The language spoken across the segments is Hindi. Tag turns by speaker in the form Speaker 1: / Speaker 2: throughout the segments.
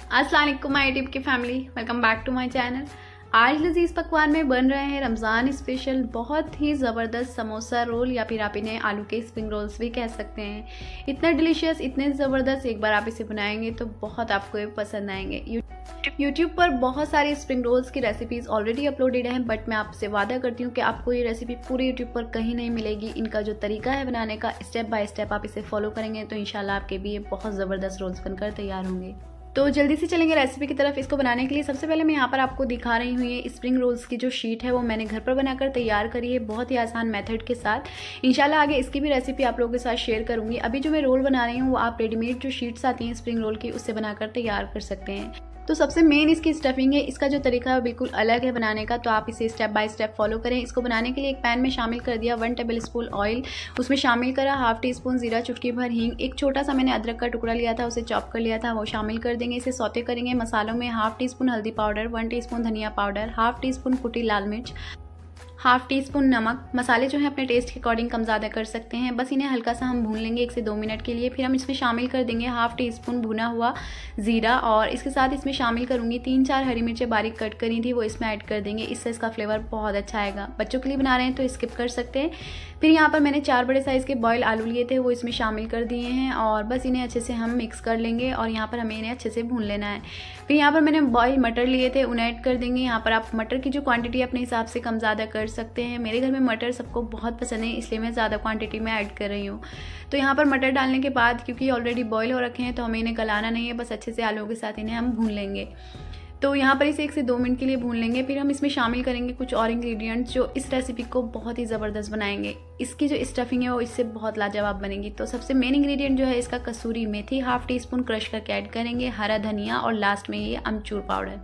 Speaker 1: अस्सलाम वालेकुम माय यूट्यूब की family, welcome back to my channel. आज लजीज पकवान में बन रहे हैं रमज़ान स्पेशल बहुत ही ज़बरदस्त समोसा रोल, या फिर आप इन्हें आलू के स्प्रिंग रोल्स भी कह सकते हैं। इतना डिलीशियस, इतने ज़बरदस्त, एक बार आप इसे बनाएंगे तो बहुत आपको ये पसंद आएंगे। यूट्यूब पर बहुत सारी स्प्रिंग रोल्स की रेसिपीज़ ऑलरेडी अपलोडेड हैं, बट मैं आपसे वादा करती हूँ कि आपको ये रेसिपी पूरे यूट्यूब पर कहीं नहीं मिलेगी। इनका जो तरीका है बनाने का, स्टेप बाय स्टेप आप इसे फॉलो करेंगे तो इंशाल्लाह आपके भी ये बहुत ज़बरदस्त रोल्स बनकर तैयार होंगे। तो जल्दी से चलेंगे रेसिपी की तरफ। इसको बनाने के लिए सबसे पहले मैं यहाँ पर आपको दिखा रही हूँ, ये स्प्रिंग रोल्स की जो शीट है वो मैंने घर पर बनाकर तैयार करी है, बहुत ही आसान मेथड के साथ। इंशाल्लाह आगे इसकी भी रेसिपी आप लोगों के साथ शेयर करूँगी। अभी जो मैं रोल बना रही हूँ वो आप रेडीमेड जो शीट्स आती हैं स्प्रिंग रोल की, उससे बनाकर तैयार कर सकते हैं। तो सबसे मेन इसकी स्टफिंग है। इसका जो तरीका है बिल्कुल अलग है बनाने का, तो आप इसे स्टेप बाय स्टेप फॉलो करें। इसको बनाने के लिए एक पैन में शामिल कर दिया 1 टेबल स्पून ऑयल, उसमें शामिल करा हाफ टी स्पून जीरा, चुटकी भर हींग, एक छोटा सा मैंने अदरक का टुकड़ा लिया था उसे चॉप कर लिया था, वो शामिल कर देंगे। इसे सौते करेंगे। मसालों में हाफ टी स्पून हल्दी पाउडर, 1 टीस्पून धनिया पाउडर, हाफ टी स्पून कुटी लाल मिर्च, हाफ टी स्पून नमक। मसाले जो है अपने टेस्ट के अकॉर्डिंग कम ज़्यादा कर सकते हैं। बस इन्हें हल्का सा हम भून लेंगे 1 से 2 मिनट के लिए। फिर हम इसमें शामिल कर देंगे हाफ टी स्पून भुना हुआ ज़ीरा, और इसके साथ इसमें शामिल करूँगी 3-4 हरी मिर्चें बारीक कट करी थी, वो इसमें ऐड कर देंगे। इससे इसका फ्लेवर बहुत अच्छा आएगा। बच्चों के लिए बना रहे हैं तो स्किप कर सकते हैं। फिर यहाँ पर मैंने 4 बड़े साइज़ के बॉयल आलू लिए थे, वो इसमें शामिल कर दिए हैं, और बस इन्हें अच्छे से हम मिक्स कर लेंगे। और यहाँ पर हमें इन्हें अच्छे से भून लेना है। फिर यहाँ पर मैंने बॉयल मटर लिए थे, उन्हें ऐड कर देंगे। यहाँ पर आप मटर की जो क्वांटिटी अपने हिसाब से कम ज़्यादा कर सकते हैं। मेरे घर में मटर सबको बहुत पसंद है, इसलिए मैं ज़्यादा क्वांटिटी में ऐड कर रही हूँ। तो यहाँ पर मटर डालने के बाद, क्योंकि ऑलरेडी बॉयल हो रखे हैं, तो हमें इन्हें गलाना नहीं है, बस अच्छे से आलूओं के साथ इन्हें हम भून लेंगे। तो यहाँ पर इसे 1 से 2 मिनट के लिए भून लेंगे। फिर हम इसमें शामिल करेंगे कुछ और इंग्रेडिएंट्स जो इस रेसिपी को बहुत ही ज़बरदस्त बनाएंगे। इसकी जो स्टफिंग है वो इससे बहुत लाजवाब बनेगी। तो सबसे मेन इंग्रेडिएंट जो है इसका kasuri methi half teaspoon crush करके ऐड करेंगे, हरा धनिया, और लास्ट में ये अमचूर पाउडर।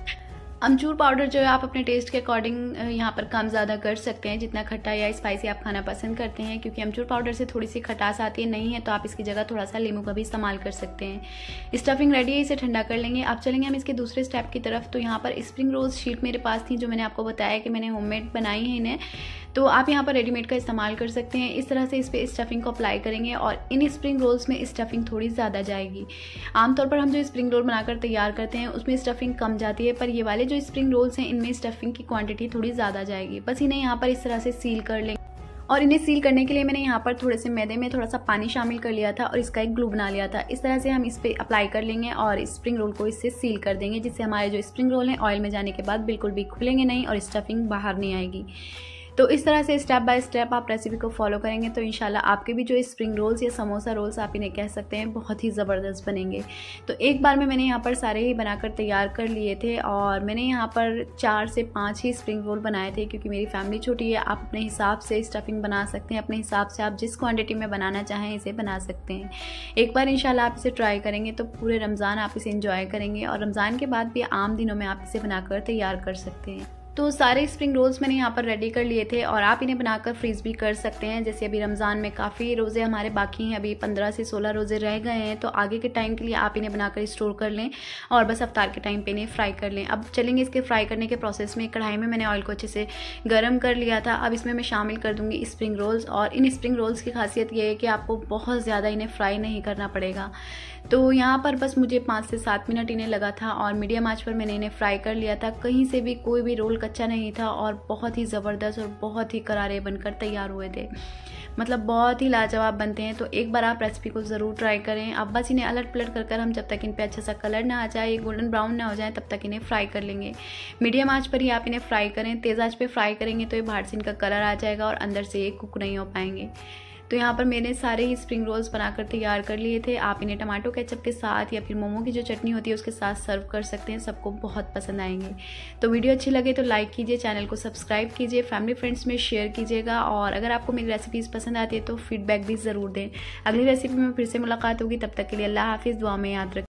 Speaker 1: अमचूर पाउडर जो है आप अपने टेस्ट के अकॉर्डिंग यहाँ पर कम ज़्यादा कर सकते हैं, जितना खट्टा या स्पाइसी आप खाना पसंद करते हैं, क्योंकि अमचूर पाउडर से थोड़ी सी खटास आती है। नहीं है तो आप इसकी जगह थोड़ा सा नींबू का भी इस्तेमाल कर सकते हैं। स्टफिंग रेडी है, इसे ठंडा कर लेंगे। अब चलेंगे हम इसके दूसरे स्टेप की तरफ। तो यहाँ पर स्प्रिंग रोल्स शीट मेरे पास थी, जो मैंने आपको बताया कि मैंने होममेड बनाई है इन्हें, तो आप यहाँ पर रेडीमेड का इस्तेमाल कर सकते हैं। इस तरह से इस पर स्टफिंग को अप्लाई करेंगे, और इन स्प्रिंग रोल्स में स्टफिंग थोड़ी ज़्यादा जाएगी। आमतौर पर हम जो स्प्रिंग रोल बनाकर तैयार करते हैं उसमें स्टफिंग कम जाती है, पर ये वाले जो स्प्रिंग रोल्स हैं इनमें स्टफिंग की क्वांटिटी थोड़ी ज़्यादा जाएगी। बस इन्हें यहाँ पर इस तरह से सील कर लेंगे। और इन्हें सील करने के लिए मैंने यहाँ पर थोड़े से मैदे में थोड़ा सा पानी शामिल कर लिया था, और इसका एक ग्लू बना लिया था। इस तरह से हम इस पर अप्लाई कर लेंगे और स्प्रिंग रोल को इससे सील कर देंगे, जिससे हमारे जो स्प्रिंग रोल हैं ऑयल में जाने के बाद बिल्कुल भी खुलेंगे नहीं और स्टफिंग बाहर नहीं आएगी। तो इस तरह से स्टेप बाय स्टेप आप रेसिपी को फॉलो करेंगे तो इंशाल्लाह आपके भी जो स्प्रिंग रोल्स या समोसा रोल्स आप इन्हें कह सकते हैं, बहुत ही ज़बरदस्त बनेंगे। तो एक बार में मैंने यहाँ पर सारे ही बनाकर तैयार कर लिए थे, और मैंने यहाँ पर 4 से 5 ही स्प्रिंग रोल बनाए थे, क्योंकि मेरी फैमिली छोटी है। आप अपने हिसाब से स्टफिंग बना सकते हैं, अपने हिसाब से आप जिस क्वान्टिटी में बनाना चाहें इसे बना सकते हैं। एक बार इंशाल्लाह आप इसे ट्राई करेंगे तो पूरे रमज़ान आप इसे इंजॉय करेंगे, और रमज़ान के बाद भी आम दिनों में आप इसे बनाकर तैयार कर सकते हैं। तो सारे स्प्रिंग रोल्स मैंने यहाँ पर रेडी कर लिए थे, और आप इन्हें बनाकर फ्रीज़ भी कर सकते हैं। जैसे अभी रमज़ान में काफ़ी रोज़े हमारे बाकी हैं, अभी 15 से 16 रोज़े रह गए हैं, तो आगे के टाइम के लिए आप इन्हें बनाकर स्टोर कर लें, और बस अफ्तार के टाइम पे इन्हें फ्राई कर लें। अब चलेंगे इसके फ्राई करने के प्रोसेस में। कढ़ाई में मैंने ऑयल को अच्छे से गर्म कर लिया था। अब इसमें मैं शामिल कर दूँगी स्प्रिंग रोल्स, और इन स्प्रिंग रोल्स की खासियत ये है कि आपको बहुत ज़्यादा इन्हें फ्राई नहीं करना पड़ेगा। तो यहाँ पर बस मुझे 5 से 7 मिनट इन्हें लगा था, और मीडियम आंच पर मैंने इन्हें फ्राई कर लिया था। कहीं से भी कोई भी रोल कच्चा नहीं था, और बहुत ही ज़बरदस्त और बहुत ही करारे बनकर तैयार हुए थे। मतलब बहुत ही लाजवाब बनते हैं। तो एक बार आप रेसिपी को ज़रूर ट्राई करें। अब बस इन्हें अलट पलट कर हम जब तक इन पे अच्छा सा कलर ना आ जाए, गोल्डन ब्राउन ना हो जाए, तब तक इन्हें फ्राई कर लेंगे। मीडियम आंच पर ही आप इन्हें फ्राई करें। तेज़ आंच पे फ्राई करेंगे तो ये बाहर से इनका कलर आ जाएगा और अंदर से ये कुक नहीं हो पाएंगे। तो यहाँ पर मैंने सारे ही स्प्रिंग रोल्स बनाकर तैयार कर लिए थे। आप इन्हें टमाटो केचप के साथ या फिर मोमो की जो चटनी होती है उसके साथ सर्व कर सकते हैं, सबको बहुत पसंद आएंगे। तो वीडियो अच्छी लगे तो लाइक कीजिए, चैनल को सब्सक्राइब कीजिए, फैमिली फ्रेंड्स में शेयर कीजिएगा, और अगर आपको मेरी रेसिपीज़ पसंद आती है तो फीडबैक भी ज़रूर दें। अगली रेसिपी में फिर से मुलाकात होगी, तब तक के लिए अल्लाह हाफिज़। दुआ में याद रखें।